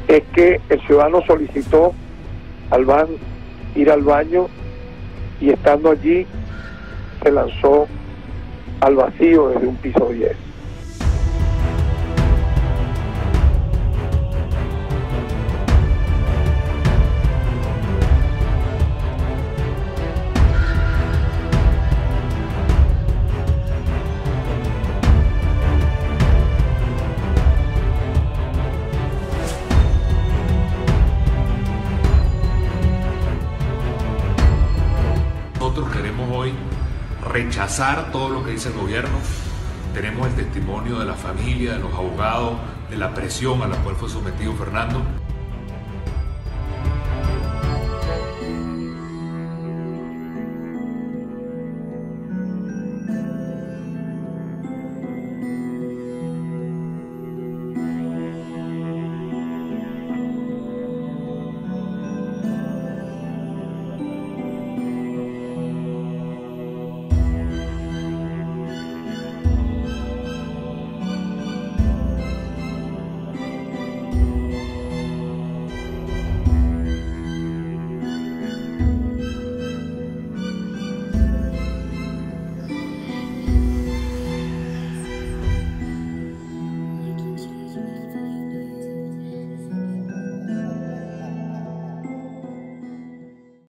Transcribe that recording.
es que el ciudadano solicitó ir al baño y estando allí se lanzó al vacío desde un piso 10. Nosotros queremos hoy rechazar todo lo que dice el gobierno. Tenemos el testimonio de la familia, de los abogados, de la presión a la cual fue sometido Fernando.